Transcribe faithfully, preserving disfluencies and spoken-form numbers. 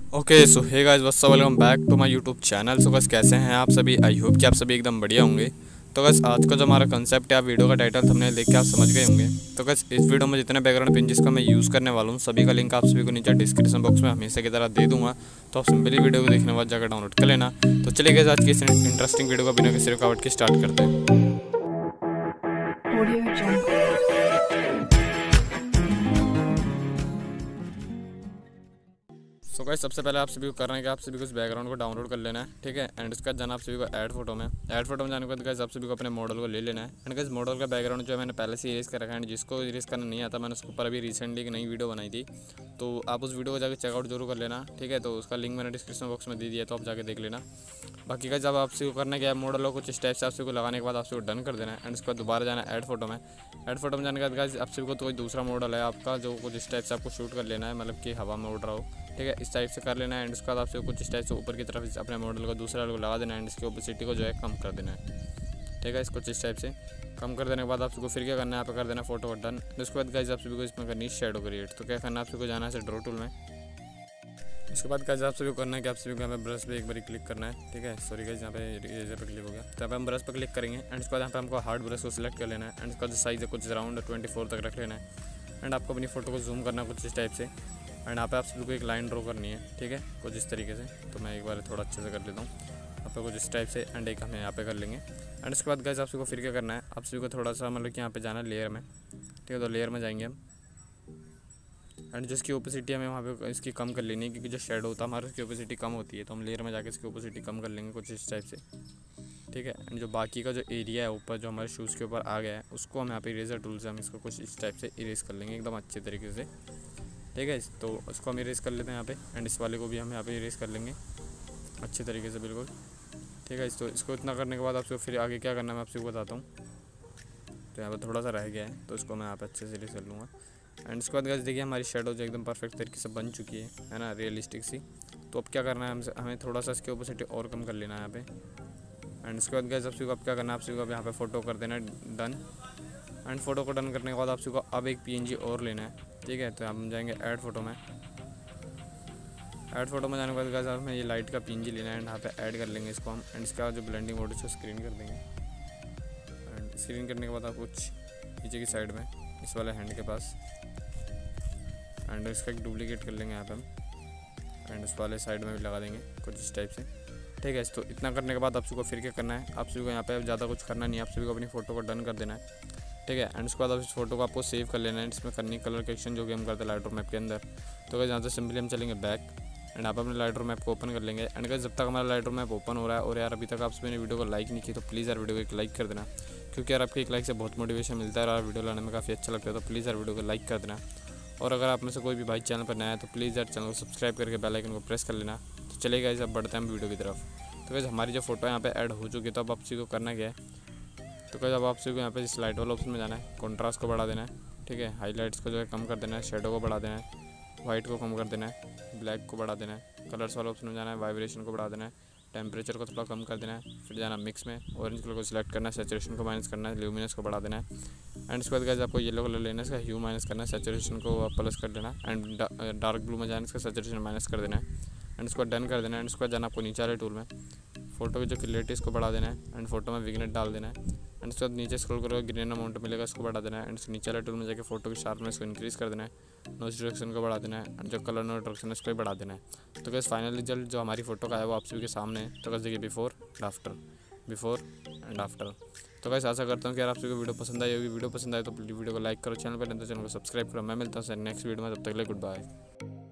Okay so hey guys what's up, welcome back to my YouTube channel. So guys कैसे हैं आप सभी? I hope कि आप सभी एकदम बढ़िया होंगे। तो गाइस आज का जो हमारा कंसेप्ट है, आप वीडियो का टाइटल थंबनेल देख के आप समझ गए होंगे। तो गाइस इस वीडियो में जितने बैकग्राउंड पिंजेस का मैं यूज़ करने वाला हूँ, सभी का लिंक आप सभी को नीचे डिस्क्रिप्शन बॉक्स में हमेशा की तरह दे दूँगा। तो आप सिंपली वीडियो को देखने के बाद जाकर डाउनलोड कर लेना। तो चलिए गाइस आज की इस इंटरेस्टिंग वीडियो को बिना किसी रुकावट के स्टार्ट करते हैं। Audio Jungle. सो गाइस सबसे पहले आप सभी को करना है कि आप सभी को इस बैकग्राउंड को डाउनलोड कर लेना है, ठीक है। एंड उसके बाद जाना आप सभी को ऐड फोटो में ऐड फोटो में जाने के बाद गाइस आप सभी को अपने मॉडल को ले लेना है। एंड गाइस मॉडल का बैकग्राउंड जो है मैंने पहले से इरेज कर रखा है। एंड जिसको इरेज करना नहीं आता, मैंने उसके ऊपर अभी रिसेंटली एक नई वीडियो बनाई थी, तो आप उस वीडियो को जाकर चेकआउट जरूर कर लेना, ठीक है। तो उसका लिंक मैंने डिस्क्रिप्शन बॉक्स में दे दिया, तो आप जाके देख लेना। बाकी गाइस जब आप सभी को करना है कि मॉडल को कुछ इस टाइप से आप सभी को लगाने के बाद आप सभी को डन कर देना है। एंड उसके बाद दोबारा जाना है ऐड फोटो में ऐड फोटो में जाने के बाद गाइस आप सभी को तो कोई दूसरा मॉडल है आपका जो कुछ इस टाइप से आपको शूट कर लेना है, मतलब कि हवा में उड़ रहा हो, ठीक है। इस टाइप से कर लेना है। एंड उसके बाद आपसे कुछ इस टाइप से ऊपर की तरफ अपने मॉडल को दूसरा को लगा देना है। एंड इसकी ओपेसिटी को जो है कम कर देना है, ठीक है। इसको इस टाइप से कम कर देने के बाद आपको फिर क्या करना है, यहाँ पे कर देना फोटो का डन। उसके बाद गाइस आप सभी को इसमें करनी है शेडो क्रिएट। तो क्या करना है, आप सभी को जाना है ड्रॉ टूल में। उसके बाद गाइस आप सभी को करना है कि आप सभी को यहाँ पे ब्रश पे एक बार क्लिक करना है, ठीक है। सॉरी गाइस यहाँ पे इरेजर पे क्लिक हो गया, तो यहाँ पे हम ब्रश पे क्लिक करेंगे। एंड उसके बाद यहाँ पे हमको हार्ड ब्रश को सिलेक्ट कर लेना है। एंड उसका जो साइज़ है कुछ अराउंड ट्वेंटी फोर तक रख लेना है। एंड आपको अपनी फोटो को जूम करना है कुछ इस टाइप से। एंड यहाँ पे आप सभी को एक लाइन ड्रॉ करनी है, ठीक है, कुछ इस तरीके से। तो मैं एक बार थोड़ा अच्छे से कर लेता हूँ यहाँ पे कुछ इस टाइप से। एंड एक हमें यहाँ पे कर लेंगे। एंड उसके बाद गाइस आप सभी को फिर क्या करना है, आप सभी को थोड़ा सा मतलब कि यहाँ पे जाना है लेयर में, ठीक है। तो लेयर में जाएंगे हम। एंड जिसकी ओपेसिटी हमें वहाँ पे इसकी कम कर लेनी है, क्योंकि जो शेडो होता है हमारा उसकी ओपेसिटी कम होती है। तो हम लेयर में जाकर इसकी ओपेसिटी कम कर लेंगे कुछ इस टाइप से, ठीक है। एंड जो बाकी का जो एरिया है ऊपर जो हमारे शूज़ के ऊपर आ गया है, उसको हम यहाँ पे इरेजर टूल से हम इसको कुछ इस टाइप से इरेज कर लेंगे एकदम अच्छे तरीके से, ठीक है। तो उसको हम इरेज कर लेते हैं यहाँ पे। एंड इस वाले को भी हम यहाँ पे इरेज कर लेंगे अच्छे तरीके से, बिल्कुल, ठीक है। तो इसको इतना करने के बाद आपको फिर आगे क्या करना है मैं आपसे बताता हूँ। तो यहाँ पर थोड़ा सा रह गया है, तो इसको मैं यहाँ पे अच्छे से इरेज कर लूँगा। एंड उसके बाद गाइस देखिए हमारी शेडो जो एकदम परफेक्ट तरीके से बन चुकी है है ना, रियलिस्टिक सी। तो अब क्या करना है, हमसे हमें थोड़ा सा इसकी ओपेसिटी और कम कर लेना है यहाँ पे। एंड उसके बाद गाइस आप सभी को अब क्या करना है, आप सभी को अब यहाँ पे फोटो कर देना है डन। एंड फोटो को डन करने के बाद आप सभी को अब एक पीएनजी और लेना है, ठीक है। तो हम जाएंगे ऐड फोटो में ऐड फोटो में जाने के बाद गाइस हमें ये लाइट का पीएनजी लेना है। एंड यहाँ पे ऐड कर लेंगे इसको हम। एंड इसका जो ब्लेंडिंग मोड है उसको स्क्रीन कर देंगे। एंड स्क्रीन करने के बाद आप कुछ नीचे की साइड में इस वाले हैंड के पास, एंड इसका एक डुप्लीकेट कर लेंगे यहाँ पे हम। एंड उस वाले साइड में भी लगा देंगे कुछ इस टाइप से, ठीक है। तो इतना करने के बाद आप सभी को फिर क्या करना है, आप सभी को यहाँ पे ज़्यादा कुछ करना नहीं है, आप सभी को अपनी फ़ोटो को डन कर देना है, ठीक है। एंड उसके बाद आप इस फोटो को आपको सेव कर लेना है। इसमें करनी कलर करेक्शन जो कि हम करते हैं लाइटरूम मैप के अंदर। तो गाइस यहाँ से सिंपली हम चलेंगे बैक। एंड आप अपने लाइटरूम मैप को ओपन कर लेंगे। एंड गाइस जब तक हमारा लाइटरूम मैप ओपन हो रहा है, और यार अभी तक आप सभी ने वीडियो को लाइक नहीं की, तो प्लीज़ यार वीडियो को एक लाइक कर देना, क्योंकि यार आपके एक लाइक से बहुत मोटिवेशन मिलता है और वीडियो लाने में काफ़ी अच्छा लगता है। तो प्लीज़ यार वीडियो को लाइक कर देना। और अगर आप में से कोई भी भाई चैनल पर नया है, तो प्लीज़ यार चैनल को सब्सक्राइब करके बेल आइकन को प्रेस कर लेना। तो चलिए गाइस अब बढ़ते हैं हम वीडियो की तरफ। तो गाइस हमारी जो फोटो यहाँ पे ऐड हो चुकी है, तो अब आप सभी को करना क्या है, तो गाइस अब आप सभी को यहाँ पे इस लाइट वाला ऑप्शन में जाना है, कॉन्ट्रास्ट को बढ़ा देना है, ठीक है। हाईलाइट्स को जो है कम कर देना है, शेडो को बढ़ा देना है, वाइट को कम कर देना है, ब्लैक को बढ़ा देना है, कलर्स वाला ऑप्शन में जाना है, वाइब्रेशन को बढ़ा देना है, टेम्परेचर को थोड़ा कम कर देना है। फिर जाना मिक्स में, ऑरेंज कलर को सिलेक्ट करना है, सैचुरेशन को माइनस करना है, ल्यूमिनस को बढ़ा देना है। एंड उसके बाद गाइस आपको येलो कलर लेना है, इसका ह्यू माइनस करना है, सैचुरेशन को प्लस कर देना है। एंड डार्क ब्लू में जाना है, इसका सैचुरेशन माइनस कर देना है। एंड उसको डन कर देना है। एंड उसके बाद जाना आपको नीचे वाले टूल में, फोटो की जो क्लियरिटी इसको बढ़ा देना है। एंड फोटो में विग्नेट डाल देना है। एंड उसके बाद नीचे स्क्रॉल करोगे ग्रीन अमाउंट मिलेगा, इसको बढ़ा देना है। एंड नीचे वाले टूल में जाकर फोटो की शार्पनेस को इंक्रीज़ कर देना है, नॉइज़ रिडक्शन को बढ़ा देना है। एंड जो कलर नॉइज़ रिडक्शन है इसको भी बढ़ा देना है। तो गाइस फाइनल रिजल्ट जो हमारी फोटो का है वो आप सभी के सामने है। तो गाइस देखिए before and after, before and after. तो गाइस आशा करता हूँ कि यार आप सभी को वीडियो पसंद आई होगी। वीडियो पसंद आए तो वीडियो को लाइक करो, चैनल पर नहीं तो चैनल को सब्सक्राइब करो। मैं मिलता हूँ सर नेक्स्ट वीडियो में, तब तक के लिए गुड बाय।